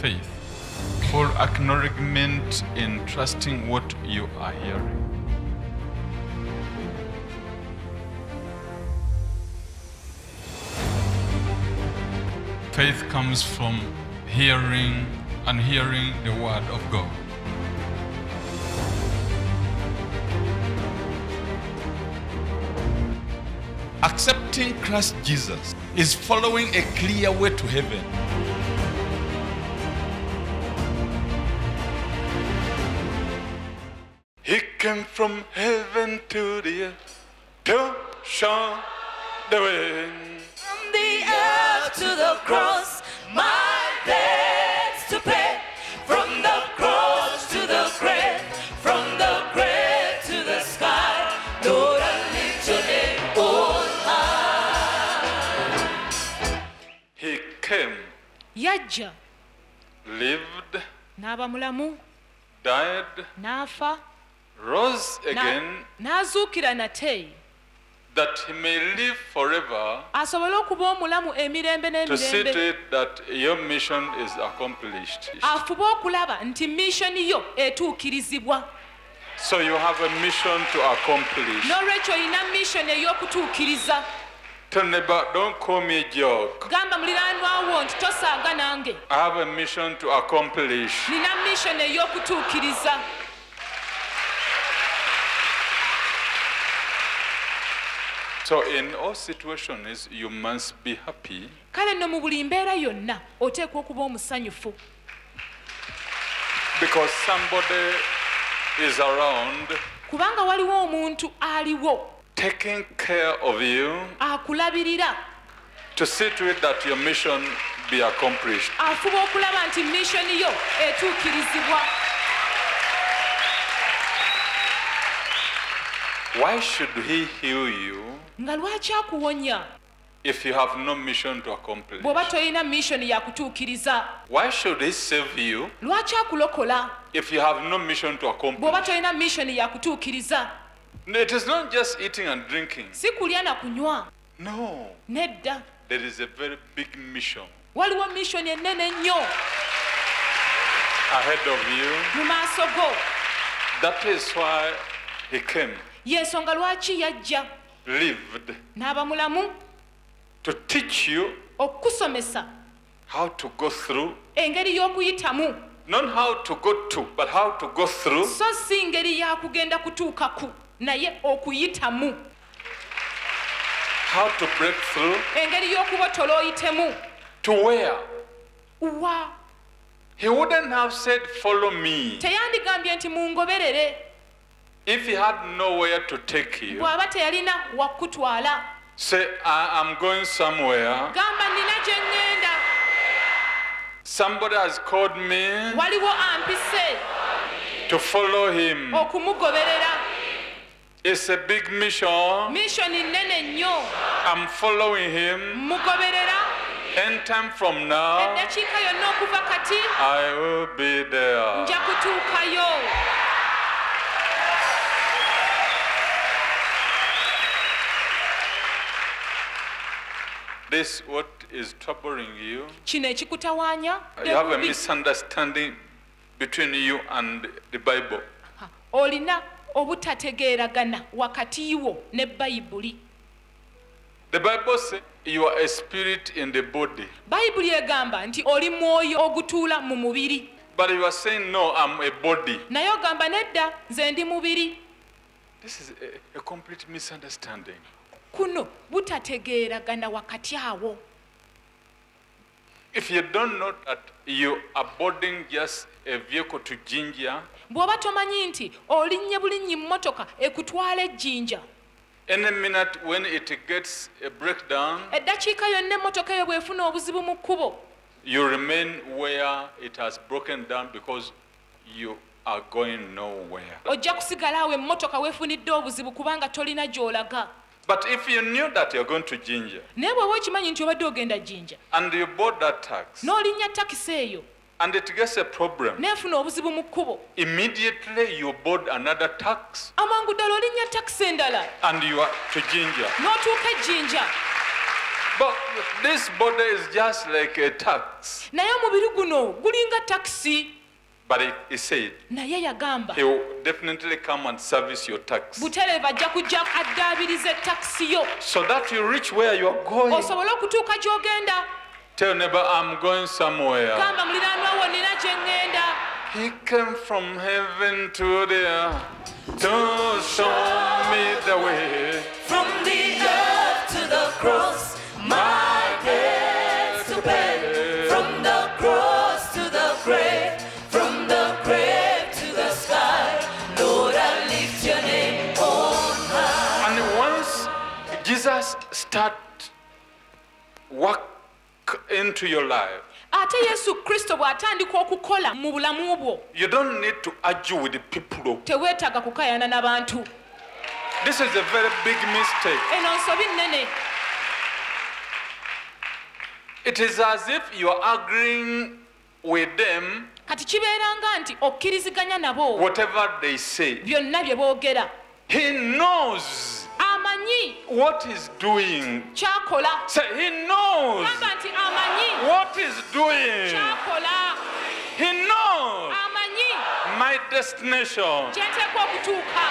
faith, full acknowledgement in trusting what you are hearing. Faith comes from hearing and hearing the word of God. Accepting Christ Jesus is following a clear way to heaven. He came from heaven to the earth to show the way. From the earth to the cross, my debts to pay. From the cross to the grave, from the grave to the sky, Lord, I lift your name on high. He came, Yajja lived, n'aba mulamu died, n'afa rose again, n'azuukira nate that he may live forever, asobole okuba omulamu emirembe to see to n'emirembe it that your mission is accomplished. afube okulaba nti missoni yo etuukirizibwa. So you have a mission to accomplish. N'olwekyo olina missoni ey'okutuukiriza. Tell neighbor, don't call me a joke. Gamba muliraanwa wo nti tosaaga nange. I have a mission to accomplish. Nina missoni ey'okutuukiriza. So in all situations, you must be happy, Kale nno mu buli mbeera yonna oteekwa okuba omusanyufu. because somebody is around Kubanga waliwo omuntu aliwo taking care of you akulabirira, to see to it that your mission be accomplished. afuba okulaba nti missoni yo etuukirizibwa. Why should he heal you Nga lwaki akuwonya if you have no mission to accomplish? bw'oba tolina missoni ya kutuukiriza? Why should he save you Lwaki akulokola if you have no mission to accomplish? bw'oba tolina missoni ya kutuukiriza? No, it is not just eating and drinking. Si kulya na kunywa, No, nedda. there is a very big mission Waliwo missoni ennene ennyo ahead of you. mu maaso go. That is why he came, Y'ensonga lwaki yajja lived, n'aba mulamu to teach you okukusomesa how to go through, engeri y'okuyitamu, not how to go to, but how to go through, so si ngeri ya kugenda kutuukaku, naye okuyitamu, how to break through, engeri y'okubotola oyitemu. to where? Wa He wouldn't have said, follow me, teyandigambye nti mungoberere if he had nowhere to take you. bw'aba teyalina wakutwala. Say, I am going somewhere. Gamba nina gye ŋŋenda, Somebody has called me waliwo ampise to follow him. okumugoberera. It's a big mission. Missoni nnene nnyo, I'm following him. mugoberera. Any time from now, Eddakiika yonna okuva kati I will be there. nja kutuukayo. This what is troubling you. Kino ekikutawaanya, You have a misunderstanding between you and the Bible. olina obutategeeragana wakati wo ne Bayibuli. The Bible says you are a spirit in the body. Bayibuli egamba nti oli mwoyo ogutuula mu mubiri, But you are saying, no, I'm a body. naye ogamba nedda nze ndi mubiri. This is a complete misunderstanding. Kuno butategeeragana wakati awo. If you don't know that you are boarding just a vehicle to Jinja, Bw'oba tomanyi nti olinnye bulinnyi mmotoka ekutwala ejjinja, any minute when it gets a breakdown, eddakiika yonna emmotoka eyo bw'efuna obuzibu mu kkubo, you remain where it has broken down because you are going nowhere. ojja kusigala awo emmotoka weefunidde obuzibu kubanga tolina gy'olaga. But if you knew that you're going to Jinja Naye bw'oba okimanyi nti obadde ogenda Jinja and you board that taxi n'olinnya takisi eyo and it gets a problem, n'efuna obuzibu mu kkubo, immediately you board another taxi amangu ddala olinnya takisi endala and you are to Jinja. n'otuuka ejjinja. But this body is just like a tax. naye omubiri guno gulinga takisi. But he said, naye yagamba he will definitely come and service your tax. butereeva ajja kujja addaabiriza takisi yo So that you reach where you are going. osobole okutuuka gy'ogenda. Tell neighbor, I'm going somewhere. gamba muliraanwa wo nina gye ŋŋenda. He came from heaven to the earth to show me the way. From the earth to the cross, my debts to pay. From the cross to the grave, from the grave to the sky. Lord, I lift your name on high. And once Jesus start work into your life, ate yesu kristo bw'atandika okukola mu bulamu bwo you don't need to argue with the people. teweetaaga kukaayana n'abantu. This is a very big mistake. eno nsobi nnene. It is as if you are agreeing with them kati kibeeranga nti okkiriziganya nabo whatever they say. byonna bye boogera. He knows amanyi what he's doing. kyakola. Say, he knows gamba nti amanyi what he's doing. kyakola. He knows amanyi my destination. gye nteekwa okutuuka.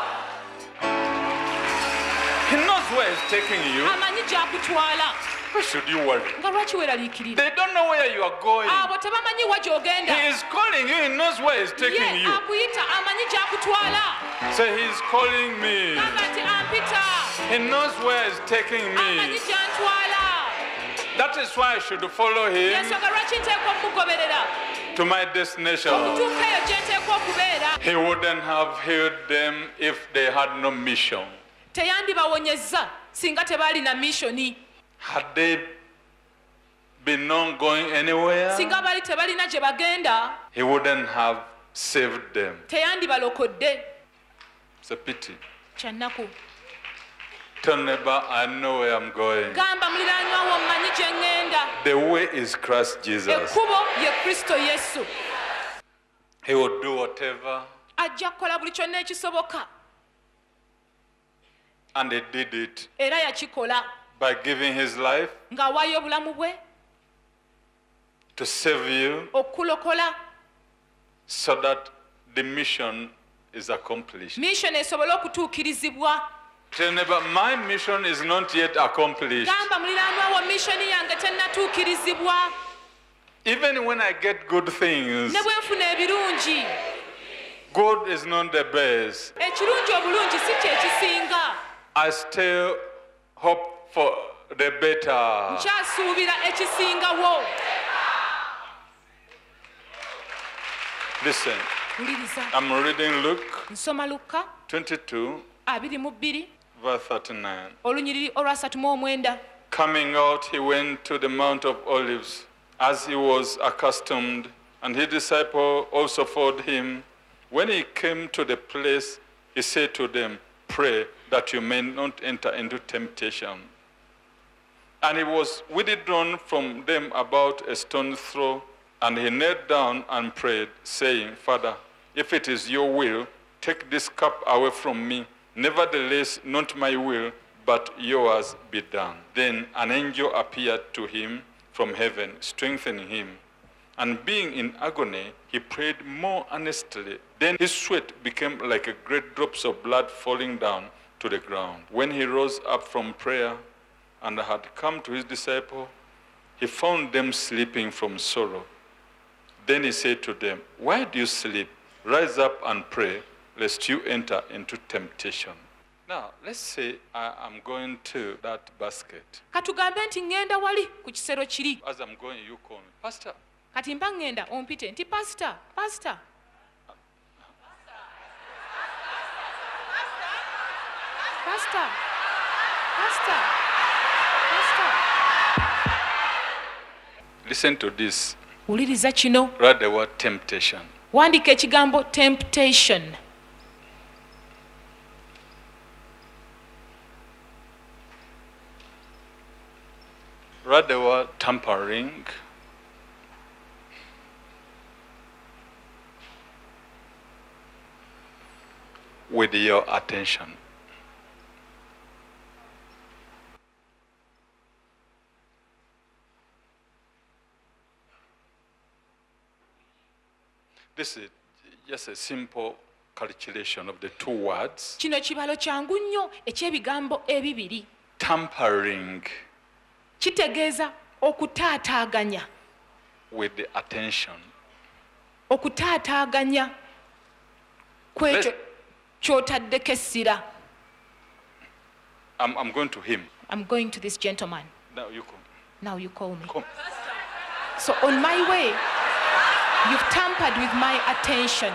He knows where he's taking you. amanyi gy'akutwala. Why should you worry? nga lwaki weeraliikirira? They don't know where you are going. abo tebamanyi wa gy'ogenda. He is calling you. He knows where he's taking ye you. akuyita amanyi gy'akutwala. Say, he's calling me. gamba nti ampita. He knows where he's taking amanyi me. gy'antwala. That is why I should follow him yensonga lwaki nteekwa okugoberera to my destination. okutuuka eyo gye nteekwa okubeera. He wouldn't have healed them if they had no mission. teyandibawonyezza singa tebaalina mishoni. Had they been not going anywhere, singa baali tebalina gye bagenda he wouldn't have saved them. teyandibalokodde. It's a pity. kyannaku. Tell neighbor, I know where I'm going. gamba muliraanwa wo mmanyi gye ŋŋenda. The way is Christ Jesus. ekkubo ye kristo yesu. He will do whatever, ajja kukola buli kyonna ekisoboka. and he did it era yakikola by giving his life ng'awaayo obulamu bwe to save you okulokola so that the mission is accomplished. mishoni esobole okutuukirizibwa. Tell neighbor, my mission is not yet accomplished. gamba muliraanwa wo mishoni yange tennatuukirizibwa. Even when I get good things, ne bwe nfuna ebirungi good is not the best. ekirungi obulungi si kye kisinga. I still hope for the better. nkyasuubira ekisingawo. Listen, wuliriza I'm reading Luke nsoma Luka 22, 22 verse 39. olunyiriri olwa 39. Coming out, he went to the Mount of Olives, as he was accustomed, and his disciples also followed him. When he came to the place, he said to them, "Pray that you may not enter into temptation." And he was withdrawn from them about a stone's throw, and he knelt down and prayed, saying, "Father, if it is your will, take this cup away from me. Nevertheless, not my will, but yours be done." Then an angel appeared to him from heaven, strengthening him. And being in agony, he prayed more earnestly. Then his sweat became like a great drops of blood falling down to the ground. When he rose up from prayer and had come to his disciples, he found them sleeping from sorrow. Then he said to them, "Why do you sleep? Rise up and pray, lest you enter into temptation." Now, let's say I'm going to that basket. katugambe nti ŋŋenda wali ku kisero kiri. As I'm going, you call me, "Pastor." kati mba ŋŋenda ompite nti pasita pasita pasita pasita pasita. Listen to this. wuliriza kino. Write the word temptation. wandiika ekigambo temptation. Write the word tampering. With your attention. This is just a simple calculation of the two words. kino kibalo kyangu nnyo eky'ebigambo ebibiri. Tampering Kitegeeza okutaataaganya. with the attention. Okutaataaganya kwekyo Let's- ky'otaddeko essira. I'm going to him. I'm going to this gentleman. Now you come. Now you call me. Come. So on my way, you've tampered with my attention.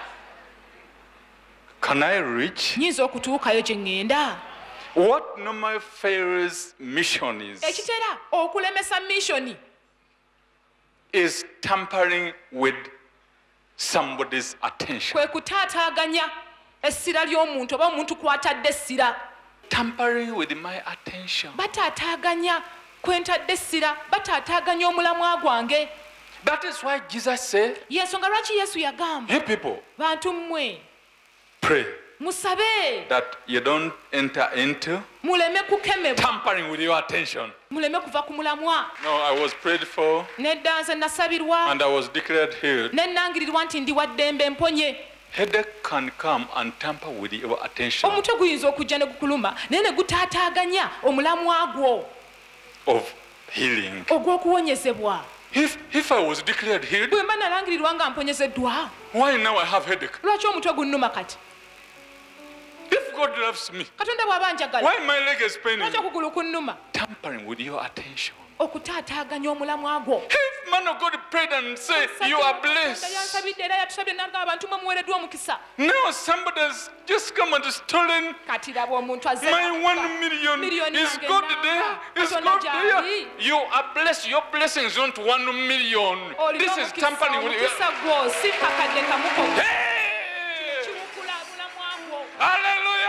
Can I reach? Nyinza okutuukayo gye ŋŋenda. What normal Pharaoh's mission Ekitera okulemesa missioni is tampering with somebody's attention. kwe kutaataaganya essira ly'omuntu oba omuntu kw'atadde essira. Tampering with my attention. Bataataaganya kwe ntadde essira, bataataaganya omulamwa gwange. That is why Jesus said, Y'ensonga lwaki Yesu yagamba, you people, bantu mmwe pray musabe that you don't enter into muleme kukemebwa, tampering with your attention. muleme kuva ku mulamwa. No, I was prayed for Nedda nze nasabirwa and I was declared healed. ne nnangirirwa nti ndi wa ddembe mponye. Headache can come and tamper with your attention Omutwe guyinza okujja ne gukuluma naye ne gutaataaganya omulamwa gwo of healing. ogw'okuwonyezebwa. If I was declared healed, Bwe mba nalangirirwa nga mponyezeddwa, why now I have headache? lwaki omutwe gunnuma kati? If God loves me, Katonda bw'aba njagala, why my leg is paining lwaki me? okugulu kunnuma? Tampering with your attention. Okutaataaganya omulamwa gwo. If man of God prayed and said, you are blessed. yansabidde era yatusabye n'agamba abantu mwe muweereddwa omukisa. Now somebody has just come and stolen Kati laba omuntu azze my 1 million. Miliyoni Is yange God namba. there? Is Katonda God gy'ali. there? You are blessed. Your blessings aren't 1 million. Olina This is omukisa, tampering with omukisa gwo si kakadde kamuko. Hey! Kiwukula mulamwa gwo. Hallelujah!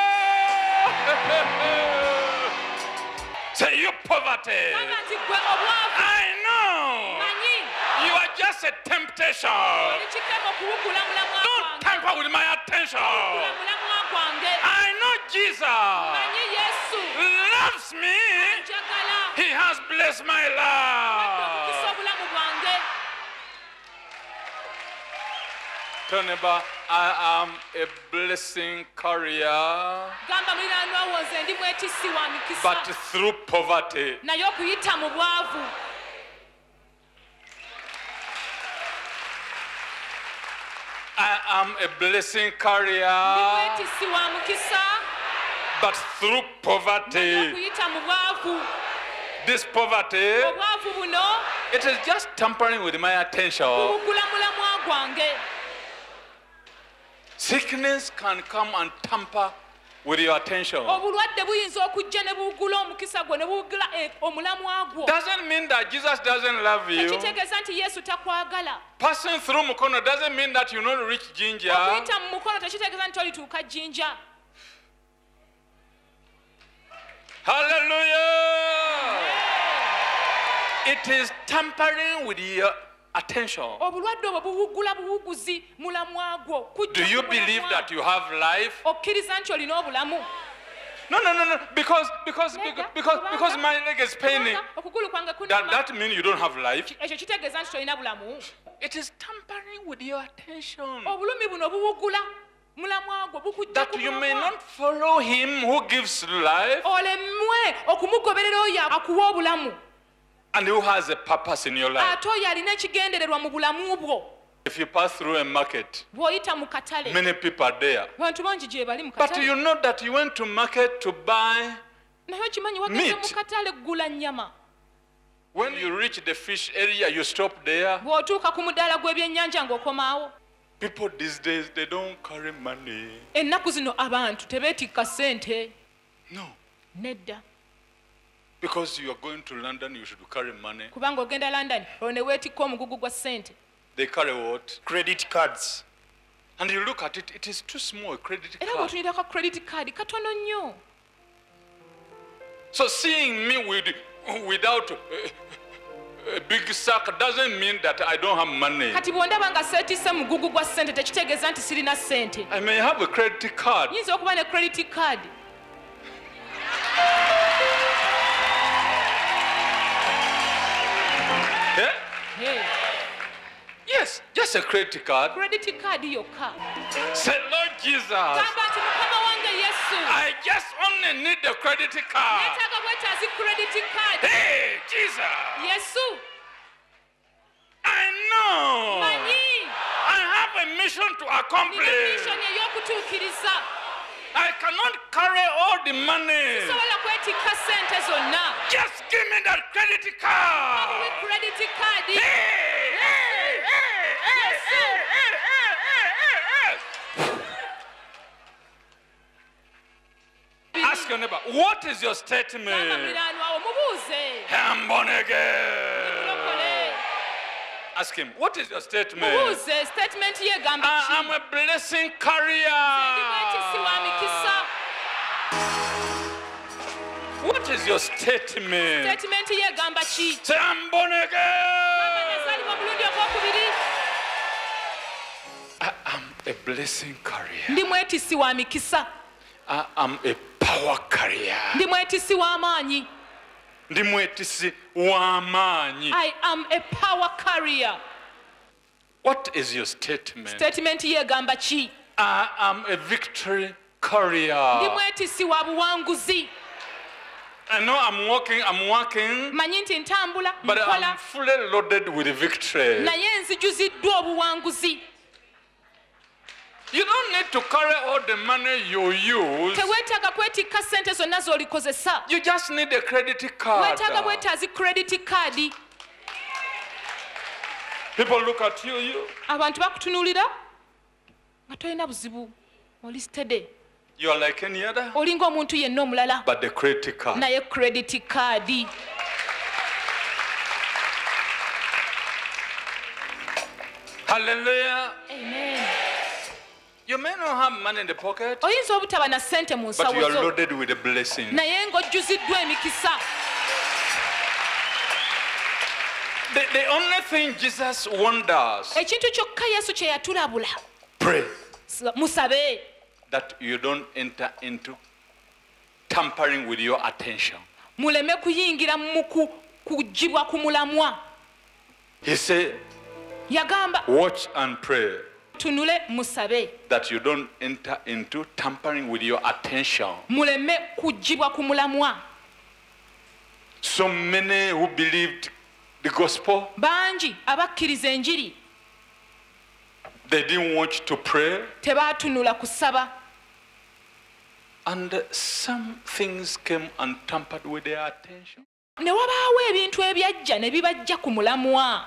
Say you poverty. Gamba nti ggwe obwavu I know. manyi You are just a temptation. oli kikemo okuwugula mulamwa Don't gwange. tamper with my attention. Wugula mulamwa gwange. I know Jesus Manyi Yesu loves me. njagala He has blessed my okukisa life. obulamu bwange. Tell neighbor, I am a blessing carrier, Gamba muliraanwa wo nze ndi mwetisi wa mikisa but through poverty. naye okuyita mu bwavu. I am a blessing Ndi carrier, mwetisi wa mukisa but through naye poverty. okuyita mu bwavu. This poverty, Obwavu buno it is just tampering with my attention. buwugula mulamwa gwange. Sickness can come and tamper with your attention. Obulwadde buyinza okujja ne buwugula omukisa gwo ne buwugula omulamwa gwo. Doesn't mean that Jesus doesn't love you. Ekitegeeza nti Yesu takwagala. Passing through Mukono doesn't mean that you not reach Jinja. Okuyita mu mukono tekitegeeza nti olituuka Jjinja. Hallelujah! It is tampering with your attention. Obulwadde obwo buwugula buwuguzi mulamwa gwo. Kujja Do you mu believe mulamwa. that you have life? Okkiriza nti olina obulamu. No. Because Kubanga- my leg is paining. Kubanga okugulu kwange kunnuma. That means you don't have life. Ekyo kitegeeza nti tolina bulamu. It is tampering with your attention. Obulumi buno buwugula mulamwa gwo bukujja That ku you may mulamwa. not follow him who gives life Olemwe okumugoberera oyo akuwa obulamu. and who has a purpose in your life. Ate oyo alina ekigendererwa mu bulamu bwo. If you pass through a market, Bw'oyita mu katale. many people are there. Bantu bangi gye bali mu But katale. you know that you went to market to buy. Naye okimanyi wageze Meat. mu katale kugula nnyama. When you reach the fish area, you stop there. Bw'otuuka ku mudaala gw'ebyennyanja ng'okomaawo. People these days, they don't carry money. Ennaku zino abantu tebeetikka ssente. No. Nedda. Because you are going to London, you should carry money. Kubanga ogenda London, olwo ne weetikka omugugu gwa ssente. They carry what? Credit cards. And you look at it, it is too small, a credit Era card. bw'otunyira ka credit card katono nnyo. So seeing me without a big sack doesn't mean that I don't have money. Kati bw'ondaba nga seetisse mugugu gwa ssente tekitegeeza nti sirina ssente. I may have a credit card. Nyinza okuba ne credit card. Eh? Hey. Yes, just Just a credit card. credit card yokka. Say, Lord Jesus, Gamba nti Mukama wange Yesu. I just only need a credit card. Neetaaga bwetaazi credit card. Hey, Jesus. Yesu. I know. Manyi. I have a mission to Nina accomplish. mission ey'okutuukiriza. I cannot carry all the money. Sobola kwetikka ssente zonna. Just give me that credit card. Bamuwe credit card. Hey, hey, hey, hey, hey, hey, hey, hey. Ask your neighbor, what is your Gamba statement? muliraanwa omubuuze. I'm born again. Lokole. Ask him, what is your statement? Mubuuze statement ye gamba ki? I'm a blessing Ndi carrier. mwetisi wa mikisa. What is your statement? Statement ye gamba ki? Say, I'm born Gamba again. nazaalibwa omulundi ogwokubiri. I am a blessing carrier. Ndi mwetisi wa mikisa. I am a power carrier. Ndi mwetisi w'amaanyi. Ndi mwetisi w'amaanyi. I am a power carrier. What is your statement? Statement ye gamba ki? I am a victory Ndi carrier. mwetisi wa buwanguzi. I know I'm working, Manyi nti ntambula, but I'm nkola, fully loaded with victory. naye nzijuziddwa obuwanguzi. You don't need to carry all the money you use. Teweetaaga kwetikka ssente zonna z'olikozesa. You just need a credit card. Weetaaga bwetaazi credit card. People look at you. Abantu bakutunuulira nga tolina buzibu. Oli steady. You are like any other, Olinga omuntu yenna omulala. but the credit card. Naye credit card. Hallelujah. Amen. You may not have money in the pocket, Oyinza obutaba na ssente mu but you nsawo are zo. loaded with a blessing. Naye ng'ojjuziddwa emikisa. The only thing Jesus wonders, Ekintu kyokka Yesu kye yatulabula. pray Musabe. that you don't enter into tampering with your attention. Muleme kuyingira mu kugibwa ku mulamwa. He said, Yagamba watch and pray tunule musabe. that you don't enter into tampering with your attention. Muleme kugibwa ku mulamwa. So many who believed the gospel, Bangi abakkiriza enjiri they didn't want to pray, tebaatunula kusaba. and some things came and tampered with their attention. Ne wabaawo ebintu ebyajja ne bibajja ku mulamwa.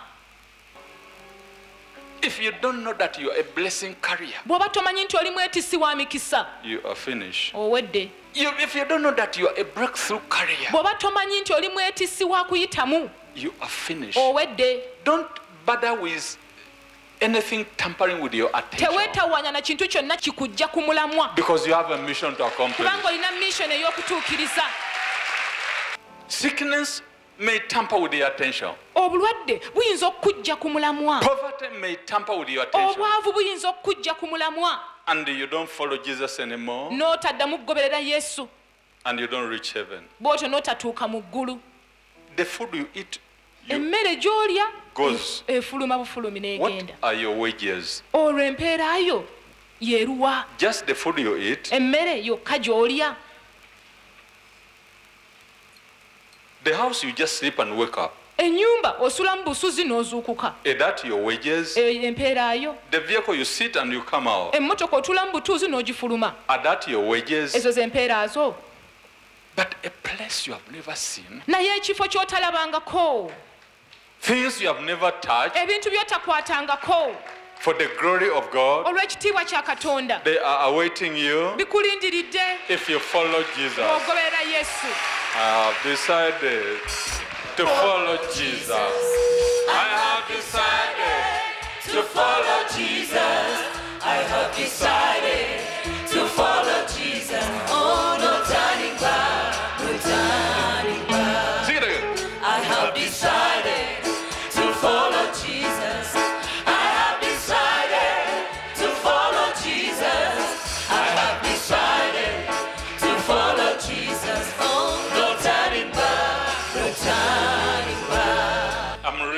If you don't know that you are a blessing carrier, Bw'oba tomanyi nti oli mwetisi wa mikisa, you are finished. owedde. If you don't know that you are a breakthrough carrier, Bw'oba tomanyi nti oli mwetisi wa kuyitamu, you are finished. owedde. Don't bother with anything tampering with your attention, Teweetawanya na kintu kyonna kikujja ku mulamwa. because you have a mission to accomplish. Kubanga olina mission ey'okutuukiriza. Sickness may tamper with your attention. Obulwadde buyinza okujja ku mulamwa. Poverty may tamper with your attention. Obwavu buyinza okujja ku mulamwa. And you don't follow Jesus anymore, N'otaddamu kugoberera Yesu. and you don't reach heaven. Bw'otyo n'otatuuka mu ggulu. The food you eat, Emmere gy'olya goes. efuluma bufulumi What n'egenda. are your wages? Olwo empeerayo yeeruwa. Just the food you eat. Emmere yokka gy'olya. The house you just sleep and wake up. Ennyumba osulamu busuzi n'ozuukuka. Is that your wages? Empeerayo. The vehicle you sit and you come out. Emmotoka otulamu butuuzi n'ogifuluma. Are that your wages? Ezo ze mpeera zo. But a place you have never seen, Naye ekifo ky'otalabangako. things you have never touched, Ebintu by'otakwatangako. for the glory of God, Olw'ekitiibwa kya Katonda. they are awaiting you Bikulindiridde if you follow Jesus. ogoberera Yesu. I have decided to follow Jesus. I have decided to follow Jesus. I have decided to follow Jesus. Oh, no turning back, no turning back. Sing it again. I have decided to follow Jesus. I have decided to follow Jesus. I have decided to follow Jesus. Oh, no turning back, no turning back. I'm reading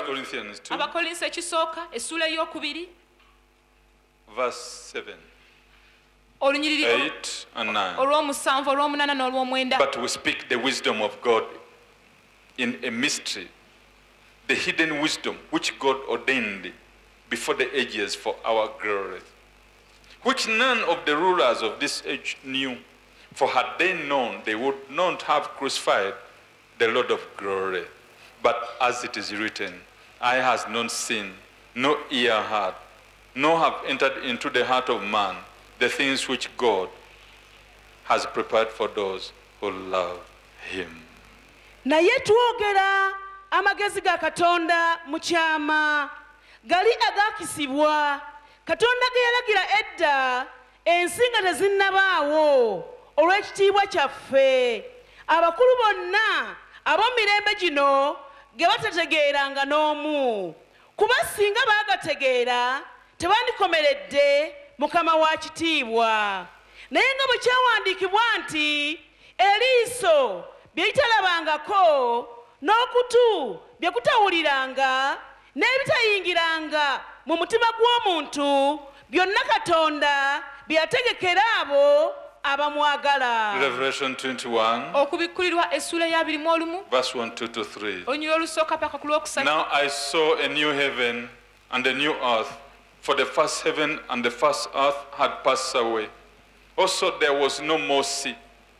Corinthians 2, abakolinso ekisooka essula ey'okubiri verse 7, olunyiriri 8, and 9. olw'omusanvu olw'omunaana n'olw'omwenda. But we speak the wisdom of God in a mystery, the hidden wisdom which God ordained before the ages for our glory, which none of the rulers of this age knew. For had they known, they would not have crucified the Lord of glory. But as it is written, eye has not seen, no ear heard, nor have entered into the heart of man the things which God has prepared for those who love him. naye twogera amagezi ga Katonda mu kyama gali agaakisibwa Katonda ge yalagira edda ensi nga tezinnabaawo olw'ekitiibwa kyaffe abakulu bonna ab'omirembe gino ge batategeeranga n'omu kuba singa baagategeera tebandikomeredde Mukama wa kitiibwa. Naye nga bwe kyawandiikibwa nti eriiso bye litalabangako n'okutu bye kutawuliranga n'ebitayingiranga mu mutima gw'omuntu byonna Katonda bye yategekera abo abamwagala. Revelation 21, okubikkulirwa essula ya 21 verse 1, 2 to 3. olunyiriri olusooka paka ku lwokusatu. Now I saw a new heaven and a new earth, for the first heaven and the first earth had passed away. Also there was no more sea.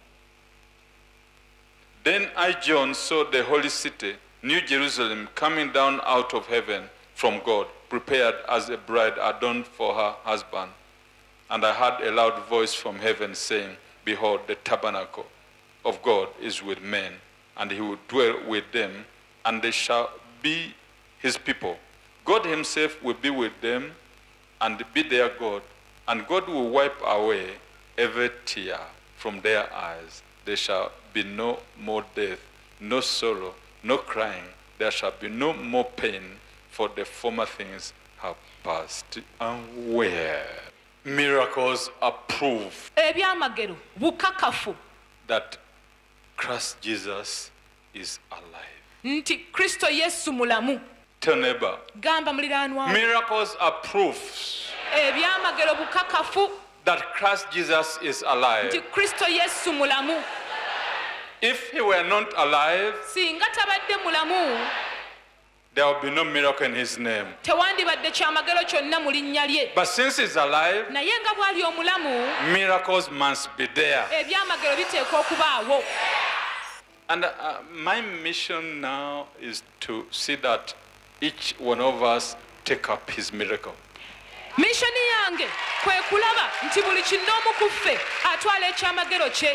Then I, John, saw the holy city, New Jerusalem, coming down out of heaven from God, prepared as a bride adorned for her husband. And I heard a loud voice from heaven saying, Behold, the tabernacle of God is with men, and he will dwell with them, and they shall be his people. God himself will be with them and be their God, and God will wipe away every tear from their eyes. There shall be no more death, no sorrow, no crying. There shall be no more pain, for the former things have passed away. Miracles are proof ebyamagero bukakafu that Christ Jesus is alive. nti Kristo Yesu mulamu. Tell neighbor, Gamba muliraanwa miracles are proofs ebyamagero bukakafu that Christ Jesus is alive. nti Kristo Yesu mulamu. If he were not alive, Singa tabadde mulamu there will be no miracle in his name. tewandibadde kyamagero kyonna mu linnya lye. But since he's alive, Naye nga bw'ali omulamu miracles must be there. ebyamagero biteekwa okubaawo. And my mission now is to see that each one of us take up his miracle. Mishoni yange kwe kulaba nti buli kinnoomu ku ffe atwala ekyamagero kye.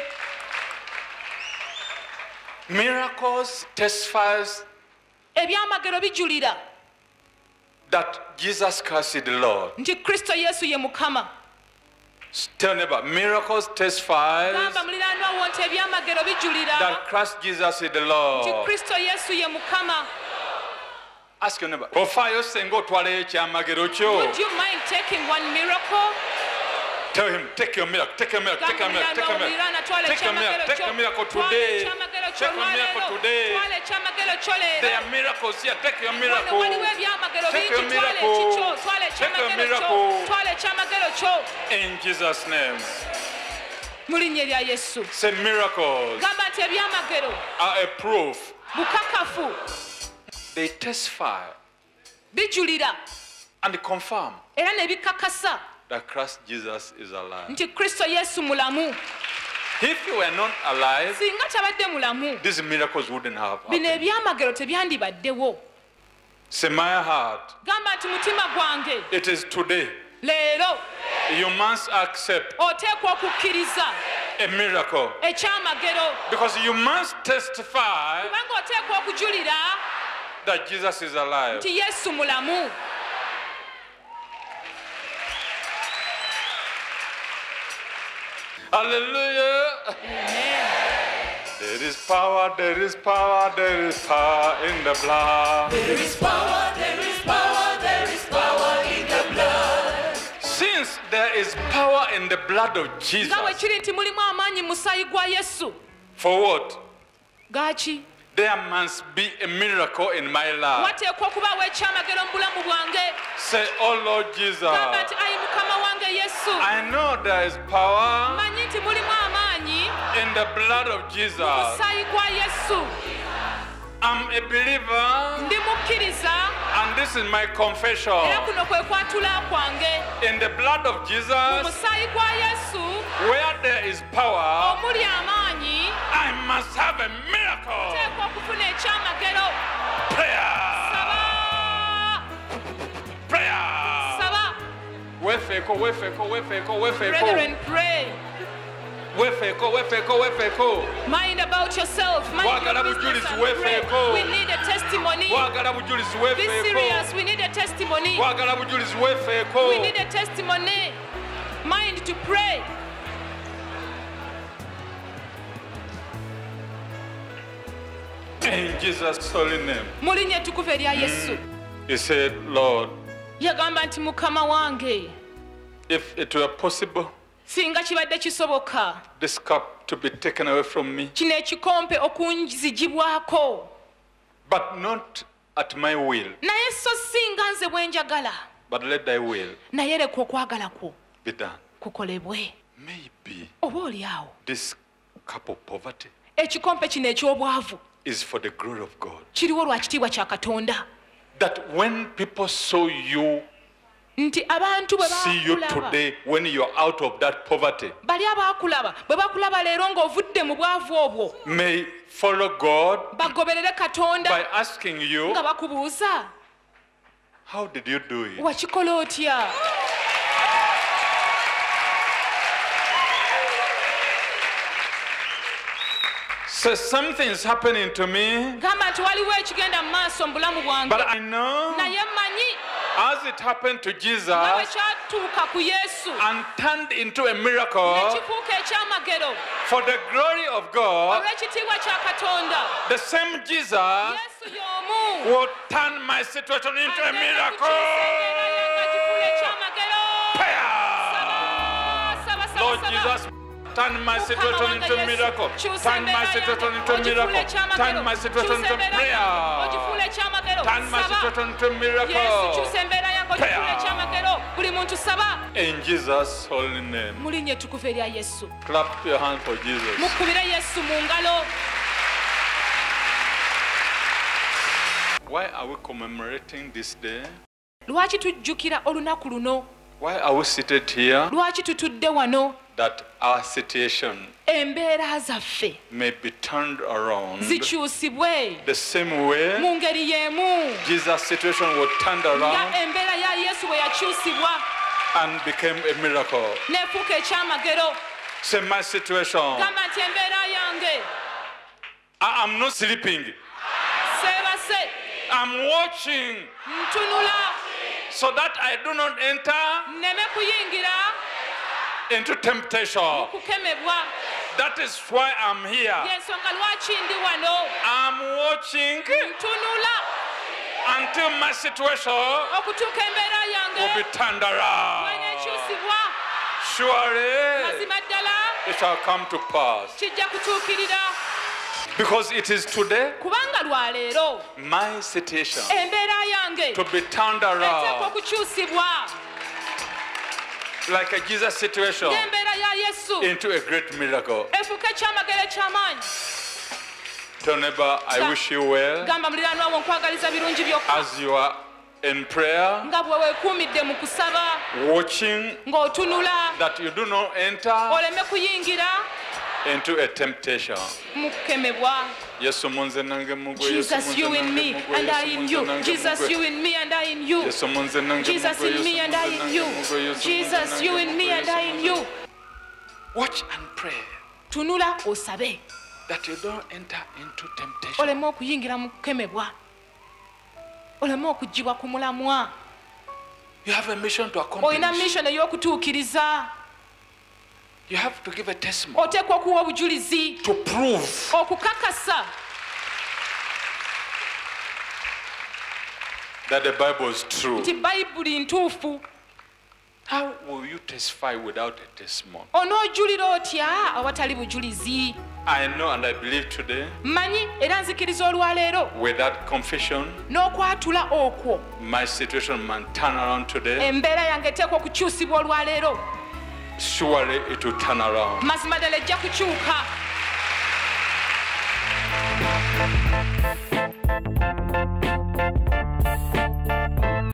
Miracles testifies Ebyamagero bijulira that Jesus Christ is the Lord. nti Kristo Yesu ye Mukama. Tell neighbor, miracles testifies Gamba muliraanwa wo nti ebyamagero bijulira that Christ Jesus is the nti Lord. Kristo Yesu ye Mukama. Ask your neighbor, ofayo senga otwalayo ekyamagero kyo. Would you mind taking one miracle? Tell him, take your miracle, take your miracle, take your miracle, take your miracle. Take your miracle, take your miracle today. Take your miracle today. There are miracles here, take your miracle. Take your miracle. Take your miracle. In Jesus' name. Mu linnya lya Yesu. Say miracles Gamba nti ebyamagero are a proof. bukakafu They testify bijulira and confirm era ne bikakasa that Christ Jesus is alive. nti Kristo Yesu mulamu. If you were not alive, Singa tabadde mulamu these miracles wouldn't have bino happened. ebyamagero tebyandibaddewo. Say my heart, Gamba nti mutima gwange it is today. leero You must accept oteekwa okukkiriza a miracle ekyamagero because you must testify kubanga oteekwa okujulira that Jesus is alive. nti Yesu mulamu. Hallelujah. There is power, there is power, there is power in the blood. There is power, there is power, there is power in the blood. Since there is power in the blood of Jesus, nga bwe kiri nti mulimu amaanyi mu musaayi gwa Yesu. for what? Gaaki there must be a miracle in my life. wateekwa okubaawo ekyamagero mu bulamu bwange. Say, oh Lord Jesus, Gamba nti ayi mukama wange Yesu, I know there is power manyi nti mulimu amaanyi in the blood of Jesus. musaayi gwa Yesu. I'm a believer, Ndi mukkiriza and this is my confession. era kuno kwe kwatula kwange. In the blood of Mu Jesus, musaayi gwa Yesu where there is power, omuli amaanyi I must have a miracle. teekwa okufuna ekyamagero. Prayer. Saba, Prayer. saba. Wefeko, wefeko, wefeko, wefeko. Brethren, pray. Wefeko, wefeko, wefeko. Mind about yourself. Mind Wagala your business bujulizi and pray. wefeeko. We need a testimony. Wagala bujulizi Be wefeko. serious. We need a testimony. Wagala bujulizi wefeko. We need a testimony. Mind to pray. In Jesus' holy name. Mu linnya ettukuvu erya Yesu. He said, Lord, Yagamba nti mukama wange, if it were possible, singa kibadde kisoboka this cup to be taken away from me, kino ekikompe okunzigibwako, but not at my will, naye so singa nze bwe njagala, but let thy will naye leka okwagala kwo be done. kukolebwe. Maybe Oba oli awo this cup of poverty ekikompe kino eky'obwavu is for the glory of God. kiriwo lwa kitiibwa kya Katonda, That when people saw you, nti abantu bwe see you bakulaba, today, when you're out of that poverty, bali abaakulaba bwe bakulaba leero ng'ovudde mu bwavu obwo, may follow God bagoberere Katonda by asking you, nga bakubuuza how did you do it? wakikola otya? So something is happening to me, Gamba nti waliwo ekigenda mu maaso mu bulamu bwange, but I know naye mmanyi as it happened to nga bwe Jesus kyatuuka ku Yesu and turned into a miracle ne kifuuka ekyamagero for the glory of God, olw'ekitiibwa kya Katonda. the same Jesus Yesu y'omu will turn my situation into a miracle. Lord Jesus, turn my situation into a miracle. Turn my situation into a miracle. Turn my situation into prayer. Turn my situation into a miracle. buli muntu saba In Jesus' holy name. mu linnya ettukuvu erya Yesu. Clap your hand for Jesus. Mukubire Yesu mu ngalo. Why are we commemorating this day? Lwaki tujjukira olunaku luno? Why are we seated here? Lwaki tutudde wano? That our situation Embeera zaffe may be turned around zikyusibwe the same way mu ngeri y'emu Jesus' situation was turned nga around embeera ya Yesu bwe yakyusibwa and became a miracle. n'efuuka ekyamagero. Say, my situation. Gamba nti embeera yange I'm not sleeping. seebase, I'm watching ntunula so that I do not enter nneme kuyingira into temptation. kukemebwa. That is why I'm here. Y'ensonga lwaki ndi wano. I'm watching Ntunula until my situation okutuuka embeera will be yange turned around. bweneekyusibwa. Surely Mazima ddala it shall come to pass. kijja kutuukirira. Because it is today Kubanga lwa leero my situation embeera yange to be turned eteekwa around okukyusibwa like a Jesus situation ng'embeera ya Yesu into a great miracle. efuuka ekyamagero eky'amaanyi. Tell neighbor, I wish you well Gamba muliraanwa wo nkwagaliza birungi byokka as you are in prayer, nga bwe weekuumidde mu kusaba watching ng'otunula that you do not enter oleme kuyingira into a temptation. mu kukemebwa. Yesu munze nange mugwe, Yesu Jesus, munze you in nange me mugwe, and I Yesu in munze you. nange Jesus, mugwe. you in me and I in you. Yesu munze nange Jesus mugwe, in me Yesu and I munze in nange you. mugwe, Yesu munze Jesus, nange you in me mugwe, and Yesu I in munze you. nange- Watch and pray Tunula osabe that you don't enter into temptation. oleme okuyingira mu kukemebwa, oleme okuggibwa ku mulamwa. You have a mission to accomplish. Olina mission ey'okutuukiriza. You have to give a testimony Oteekwa okuwa obujulizi to prove okukakasa that the Bible is true. nti Bayibuli ntuufu. How will you testify without a testimony? Onoojulira otya awatali bujulizi? I know and I believe today, Manyi era nzikiriza olwaleero with that confession, n'okwatula okwo my situation might turn around today. embeera yange eteekwa okukyusibwa olwaleero. Surely it will turn around. Mazima ddala ejja kukyuka.